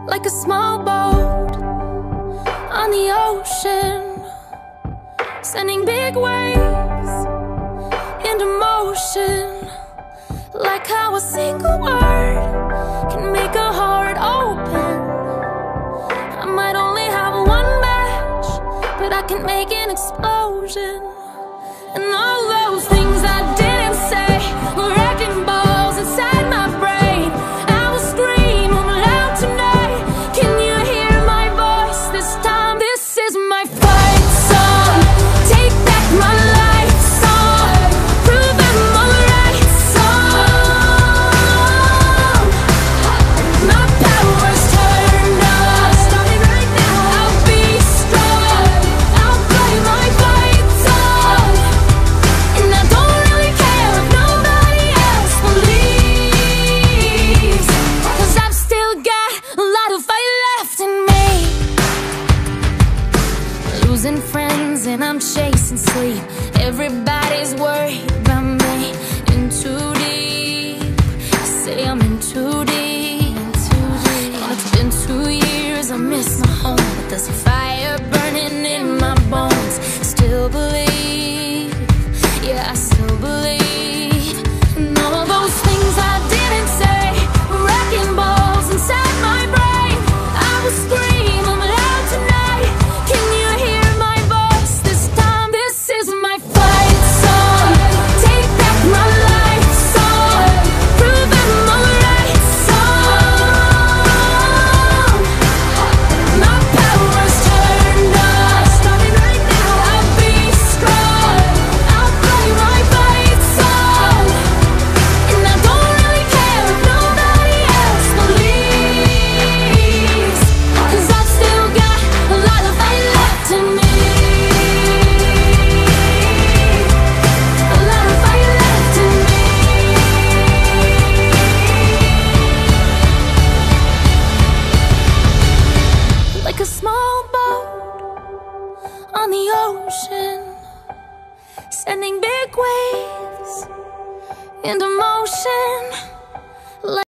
like a small boat on the ocean, sending big waves into motion. Like how a single word can make a heart open. I might only have one match, but I can make an explosion. And all those things I didn't say were wrecking balls inside my brain. I will scream loud tonight. Can you hear my voice this time? This is my fight song. Take back my life song. Prove I'm alright song. My power's turned on. Starting right now. I'll be strong. I'll play my fight song. And I don't really care if nobody else believes, 'cause I've still got a lot of fight left in me. Losing friends and I'm chasing sleep. Everybody's worried about me. In too deep. Say I'm in too deep. And it's been 2 years, I miss my home, but there's a fire burning in my bones. Still believe, yeah, I still believe. And all those things I didn't say were wrecking balls inside my brain. I will scream loud tonight. Can you hear my voice this time? This is my fight song. Take back my life song. Prove I'm alright song. My power's turned on. Starting right now. I'll be strong. I'll play my fight song. And I don't really care if nobody else believes, 'cause I've still got a lot of fight left in me. A lot of fight left in me. Like a small boat on the ocean, sending big waves into motion.